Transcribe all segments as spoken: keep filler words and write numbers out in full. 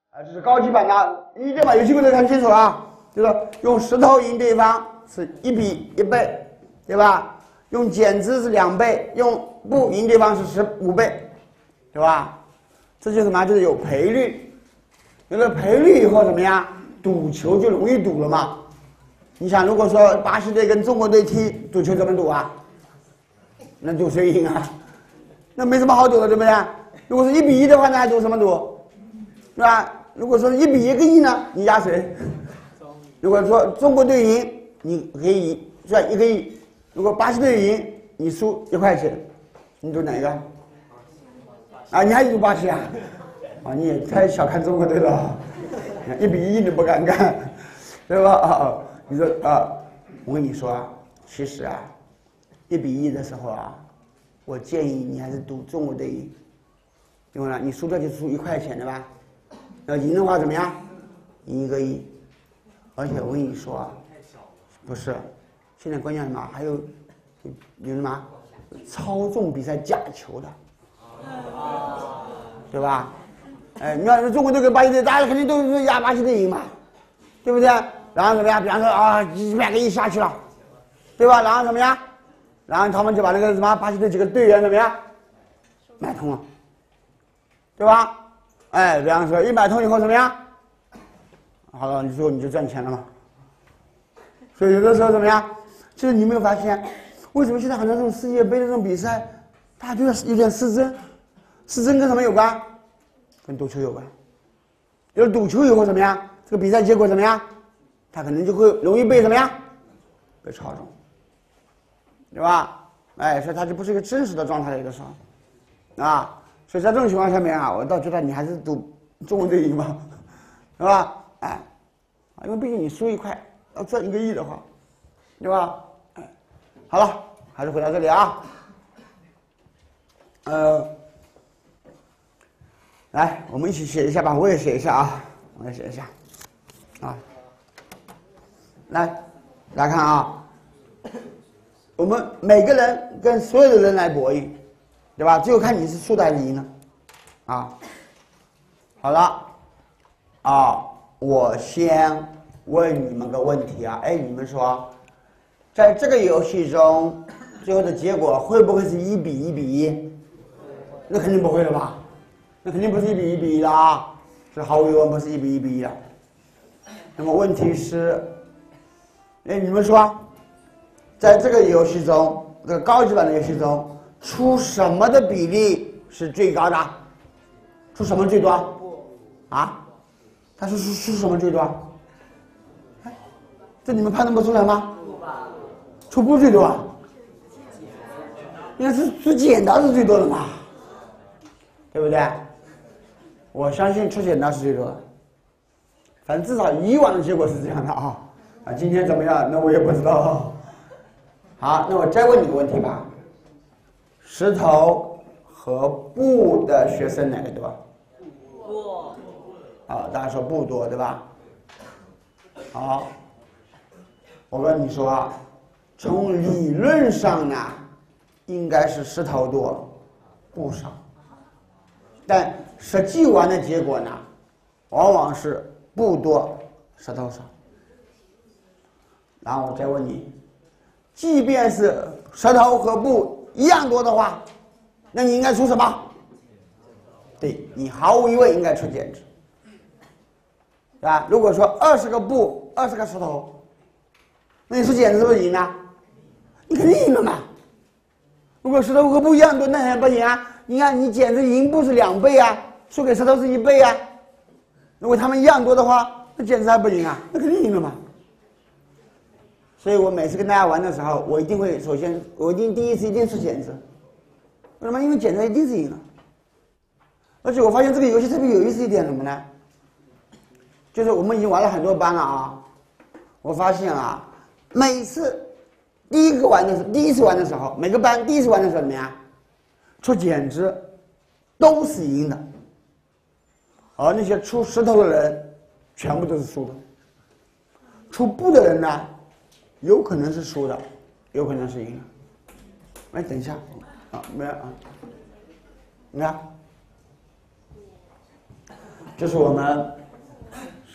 啊，这是高级版的，一定把游戏规则看清楚啊。就是用石头赢对方是一比一倍，对吧？用剪子是两倍，用布赢对方是十五倍，对吧？这就是什么？就是有赔率。有了赔率以后怎么样？赌球就容易赌了嘛。你想，如果说巴西队跟中国队踢赌球怎么赌啊？那赌谁赢啊？那没什么好赌的，对不对？如果是一比一的话，那还赌什么赌？是吧？如果说是一比一个亿呢，你压谁？如果说中国队赢，你可以赚一个亿；如果巴西队赢，你输一块钱，你赌哪个？啊，你还赌巴西啊？啊，你也太小看中国队了，一比一你不敢干，对吧？啊，你说啊，我跟你说啊，其实啊，一比一的时候啊，我建议你还是赌中国队赢，因为呢，你输掉就输一块钱，对吧？要赢的话怎么样？赢一个亿。而且我跟你说啊，不是，现在关键什么？还有有什么操纵比赛假球的，对吧？哎，你看中国队跟巴西队，大家肯定都是压巴西队赢嘛，对不对？然后怎么样？比方说啊，一百个亿下去了，对吧？然后怎么样？然后他们就把那个什么巴西队几个队员怎么样买通了，对吧？哎，比方说一买通以后怎么样？好了，你最后你就赚钱了嘛。所以有的时候怎么样？其实你有没有发现，为什么现在很多这种世界杯的这种比赛，大家都有点失真？失真跟什么有关？跟赌球有关。有了赌球以后怎么样？这个比赛结果怎么样？它可能就会容易被怎么样？被操纵，对吧？哎，所以它就不是一个真实的状态的一个时候，啊，所以在这种情况下面啊，我倒觉得你还是赌中国队赢吧，是吧？哎，啊，因为毕竟你输一块，要赚一个亿的话，对吧？哎，好了，还是回到这里啊。呃，来，我们一起写一下吧，我也写一下啊，我也写一下，啊，来，大家看啊，我们每个人跟所有的人来博弈，对吧？最后看你是输的还是赢的，啊，好了，啊。我先问你们个问题啊，哎，你们说，在这个游戏中，最后的结果会不会是一比一比一？那肯定不会了吧？那肯定不是一比一比一的啊，是毫无疑问不是一比一比一的。那么问题是，哎，你们说，在这个游戏中，这个高级版的游戏中，出什么的比例是最高的？出什么最多？啊？他是出出什么最多？哎，这你们判断不出来吗？出布最多啊？应该是出剪刀是最多的嘛，对不对？我相信出剪刀是最多的，反正至少以往的结果是这样的啊。啊，今天怎么样？那我也不知道。好，那我再问你个问题吧：石头和布的学生哪个多？布。啊，大家说不多，对吧？好，我跟你说啊，从理论上呢，应该是石头多，布少，但实际玩的结果呢，往往是布多，石头少。然后我再问你，即便是石头和布一样多的话，那你应该出什么？对，你毫无疑问应该出剪纸。是吧？如果说二十个布，二十个石头，那你出剪子是不是赢啊？你肯定赢了嘛。如果石头和布一样多，那还不行啊？你看你剪子赢布是两倍啊，输给石头是一倍啊。如果他们一样多的话，那剪子还不赢啊？那肯定赢了嘛。所以我每次跟大家玩的时候，我一定会首先，我一定第一次一定出剪子。为什么？因为剪子一定是赢了。而且我发现这个游戏特别有意思一点什么呢？就是我们已经玩了很多班了啊，我发现啊，每次第一个玩的时候，第一次玩的时候，每个班第一次玩的时候怎么样？出剪子都是赢的，而那些出石头的人全部都是输的。出布的人呢，有可能是输的，有可能是赢的。哎，等一下，啊，没有啊，你看，这是我们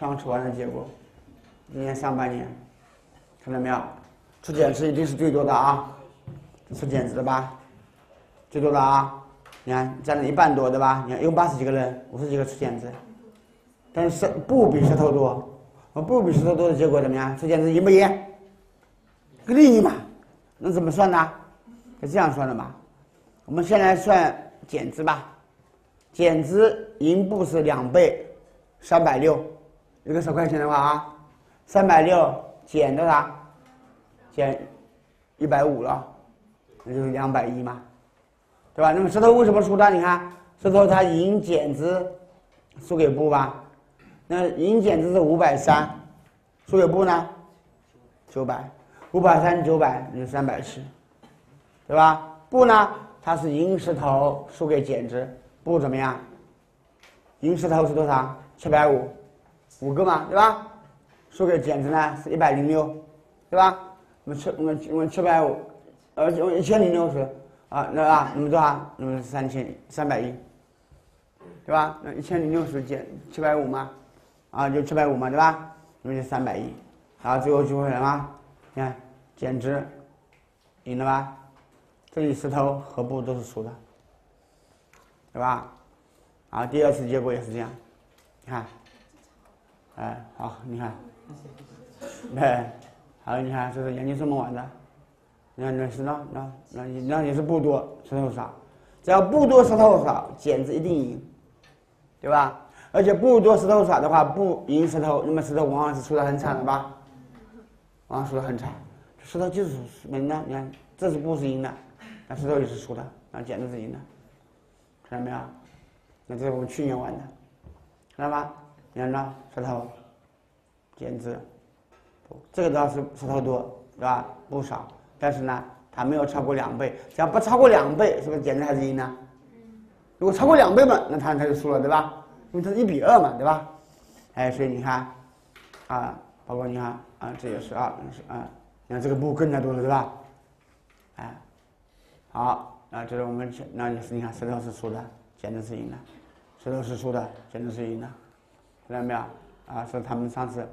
上出完的结果，今年上半年，看到没有？出减值一定是最多的啊，出减值的吧，最多的啊。你看占了一半多对吧？你看有八十几个人，五十几个出减值，但是不比石头多，我不比石头多的结果怎么样？出减值赢不赢？个利益嘛，那怎么算呢？是这样算的嘛。我们先来算减值吧，减值赢部是两倍，三百六，一个十块钱的话啊，三百六减多少？减一百五了，那就是两百一嘛。对吧？那么石头为什么输的？你看，石头它赢减值输给布吧，那赢减值是五百三，输给布呢九百，五百三九百就是三百七，对吧？布呢，它是赢石头输给减值，布怎么样？赢石头是多少？七百五，五个嘛，对吧？输给减值呢是一百零六，对吧？我们七我们我们七百五，呃，一千零六十。啊，那啊，那么多少？那么三千三百一，对吧？那一千零六十减七百五嘛，啊，就七百五嘛，对吧？那么就三百一，然后最后就会什么？你看减值赢了吧？这里石头和布都是输的，对吧？啊，第二次结果也是这样，你看，哎，好，你看，对，好，你看这是研究生们玩的。你看那是那那那那也是布多石头少，只要布多石头少，减值一定赢，对吧？而且布多石头少的话，布赢石头，那么石头往往是输得很惨的吧？往往输得很惨，石头就是赢的。你看，这是布是赢的，那石头也是输的，那减值是赢的，看到没有？那这是我们去年玩的，看到吗？你看那石头减值，这个倒是石头多，对吧？布少。但是呢，它没有超过两倍，只要不超过两倍，是不是减值还是赢呢？如果超过两倍嘛，那它它就输了，对吧？因为它是一比二嘛，对吧？哎，所以你看，啊，包括你看啊，这也是啊，是啊，你看这个布更加多了，对吧？哎，好，那这是我们那你你看石头是输的，减值是赢的，石头是输的，减值是赢的，看到没有？啊，是他们上次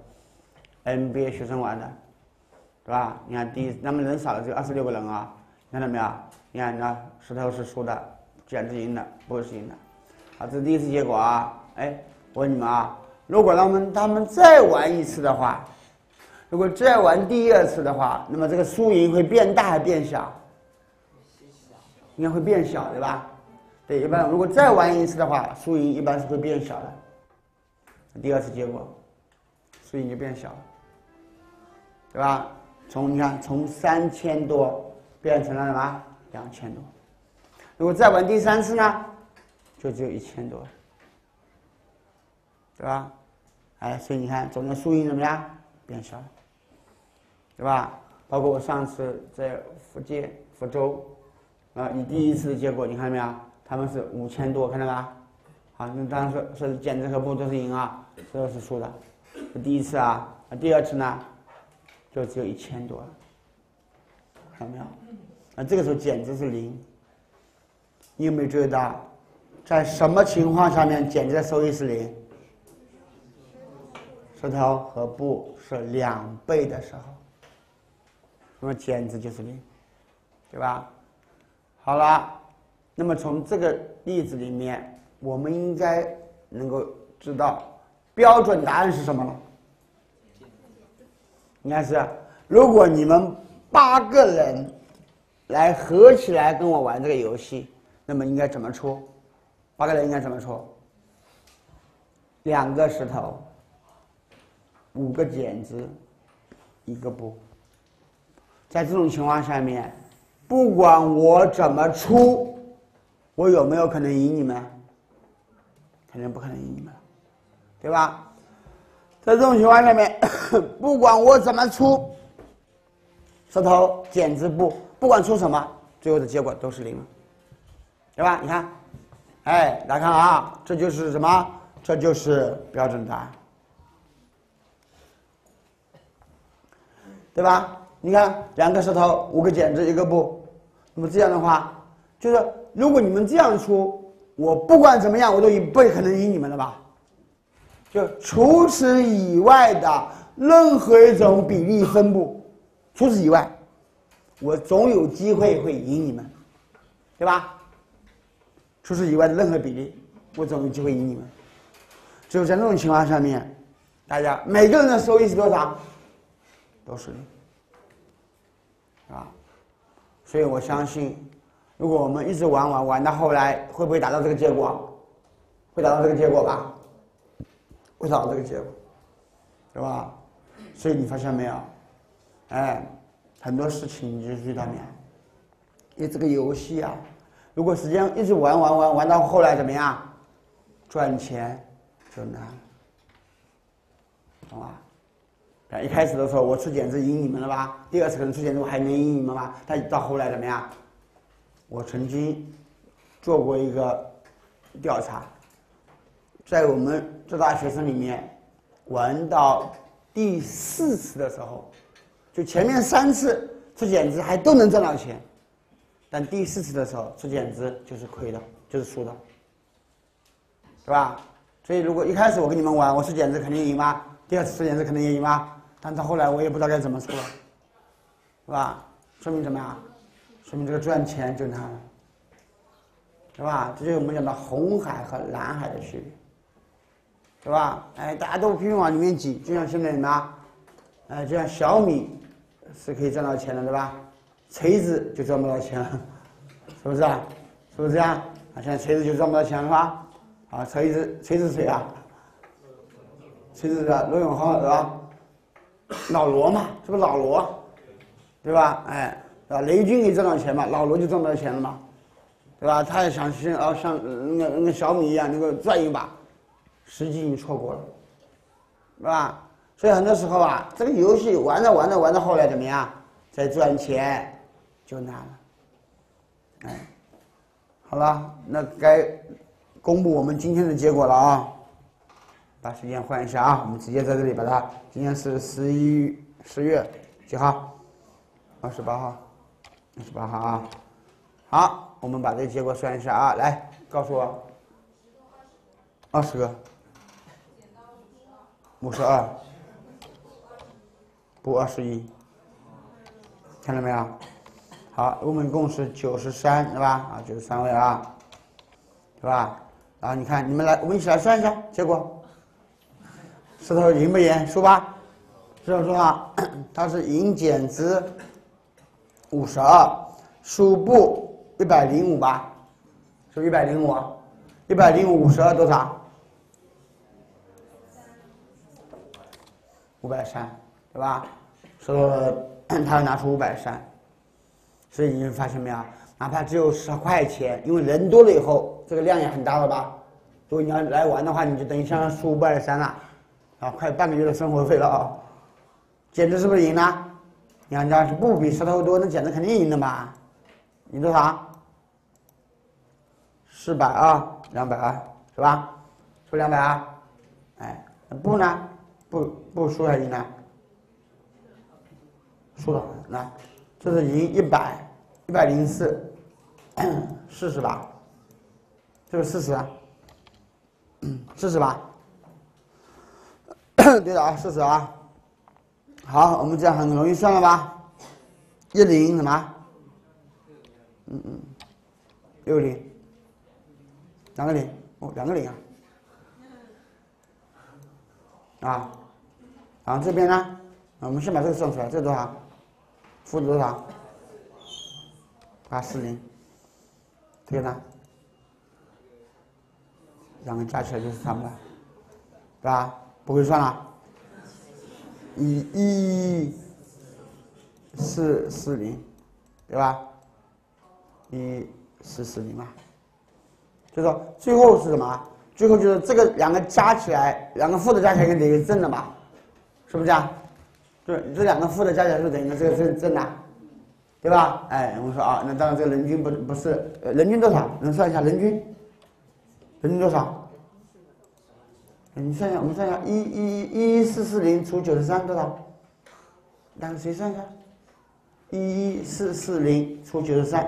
N B A 学生玩的。对吧？你看第一，那么人少了只有二十六个人啊，你看到没有？你看那石头是输的，减值赢的，不是赢的。好，这是第一次结果啊。哎，我问你们啊，如果他们他们再玩一次的话，如果再玩第二次的话，那么这个输赢会变大还是变小？应该会变小，对吧？对，一般如果再玩一次的话，输赢一般是会变小的。第二次结果，输赢就变小了，对吧？从你看，从三千多变成了什么？两千多。如果再玩第三次呢，就只有一千多，对吧？哎，所以你看，总的输赢怎么样？变小了，对吧？包括我上次在福建福州，啊，你第一次的结果你看到没有？他们是五千多，看到吧？好，那当然是是减值和布都是赢啊，这都是输的。这第一次啊，第二次呢？就只有一千多了，看到没有？那这个时候减值是零。你有没有注意到，在什么情况下面减值的收益是零？石头和布是两倍的时候，那么减值就是零，对吧？好了，那么从这个例子里面，我们应该能够知道标准答案是什么了。应该是，如果你们八个人来合起来跟我玩这个游戏，那么应该怎么出？八个人应该怎么出？两个石头，五个减值，一个布。在这种情况下面，不管我怎么出，我有没有可能赢你们？肯定不可能赢你们，对吧？在这种情况下面，不管我怎么出，石头减值布，不管出什么，最后的结果都是零，对吧？你看，哎，来看啊，这就是什么？这就是标准答案，对吧？你看，两个石头，五个减值，一个布，那么这样的话，就是如果你们这样出，我不管怎么样，我都不可能赢你们了吧？ 就除此以外的任何一种比例分布，除此以外，我总有机会会赢你们，对吧？除此以外的任何比例，我总有机会赢你们。只有在这种情况下面，大家每个人的收益是多少？都是零，啊，所以我相信，如果我们一直玩玩玩到后来，会不会达到这个结果？会达到这个结果吧？会达到这个结果，对吧？所以你发现没有？哎，很多事情你就知道没有？因为这个游戏啊，如果时间一直玩玩玩玩到后来怎么样？赚钱就难了，懂吧？一开始的时候我出剪子赢你们了吧？第二次可能出剪子我还没赢你们吧？但到后来怎么样？我曾经做过一个调查，在我们浙大学生里面，玩到第四次的时候，就前面三次出剪子还都能赚到钱，但第四次的时候出剪子就是亏的，就是输的，是吧？所以如果一开始我跟你们玩，我出剪子肯定赢吗？第二次出剪子肯定也赢吗？但到后来我也不知道该怎么出了，是吧？说明怎么样？说明这个赚钱就难了，是吧？这就是我们讲的红海和蓝海的区别，是吧？哎，大家都拼命往里面挤，就像现在呢，哎，就像小米是可以赚到钱的，对吧？锤子就赚不到钱了，是不是啊？是不是这样？啊，现在锤子就赚不到钱了吧？啊，锤子，锤子谁啊？锤子是罗永浩，对吧？老罗嘛，是不是老罗？对吧？哎，对吧？雷军可以赚到钱嘛，老罗就赚不到钱了嘛，对吧？他也想像啊像那个那个小米一样能够赚一把，时机已经错过了，是吧？所以很多时候啊，这个游戏玩着玩着玩到后来怎么样？再赚钱就难了。哎，好了，那该公布我们今天的结果了啊！把时间换一下啊，我们直接在这里把它。今天是十一十月几号？二十八号，二十八号啊。好，我们把这个结果算一下啊，来告诉我。二十个。五十二。不二十一。看到没有？好，我们一共是九十三，对吧？啊，九十三位啊，对吧？然后你看，你们来，我们一起来算一下结果。石头赢不赢？输吧？石头说啊，他是赢减值五十二，输布一百零五吧？是不是一百零五？一百零五五十二多少？五百三，对吧？石头他要拿出五百三，所以你们发现没有？哪怕只有十块钱，因为人多了以后，这个量也很大了吧？如果你要来玩的话，你就等于相当于输五百三了。啊，快半个月的生活费了啊！减值是不是赢了？你看，要是不比石头多，那减值肯定赢的嘛。赢多少？四百二，两百二，是吧？输两百二。哎，不呢？不不输还赢呢？输了。来，这是赢一百，一百零四，四十吧？这个四十，四十吧？对的啊，四十啊。好，我们这样很容易算了吧？一零什么？嗯嗯，六零，两个零，哦，两个零啊。啊，然后这边呢，我们先把这个算出来，这多少？负的多少？八四零。这个呢？两个加起来就是三百，对吧？不会算了，一一四四零，对吧？一四四零嘛，就说最后是什么？最后就是这个两个加起来，两个负的加起来等于正的嘛，是不是这样？对，这两个负的加起来是等于这个是正的，对吧？哎，我们说啊，那当然这个人均不不是，呃，人均多少？能算一下人均？人均多少？你算一下，我们算一下，一一一四四零除九十三多少？两个谁算一下？一一四四零除九十三，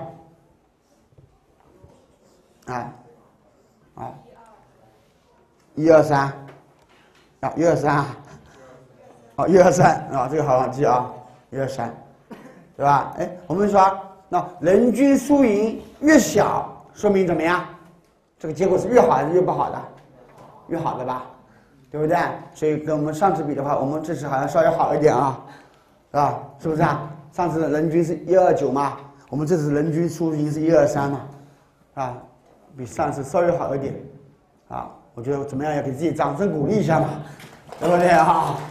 哎，哎，一二三， 啊，一二三啊，好，一二三啊，这个好好记啊，一二三，对吧？哎，我们说那人均输赢越小，说明怎么样？这个结果是越好还是越不好的？越好的吧，对不对？所以跟我们上次比的话，我们这次好像稍微好一点啊，是吧？是不是啊？上次人均是一二九嘛，我们这次人均输赢是一二三嘛，啊，比上次稍微好一点，啊，我觉得怎么样要给自己掌声鼓励一下嘛，对不对啊？